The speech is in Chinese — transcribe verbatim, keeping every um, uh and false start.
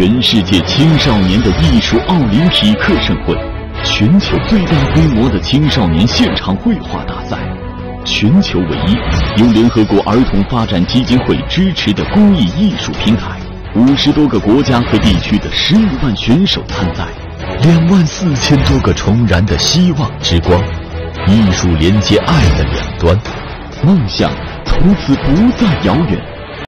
全世界青少年的艺术奥林匹克盛会，全球最大规模的青少年现场绘画大赛，全球唯一由联合国儿童发展基金会支持的公益艺术平台，五十多个国家和地区的十五万选手参赛，两万四千多个重燃的希望之光，艺术连接爱的两端，梦想从此不再遥远。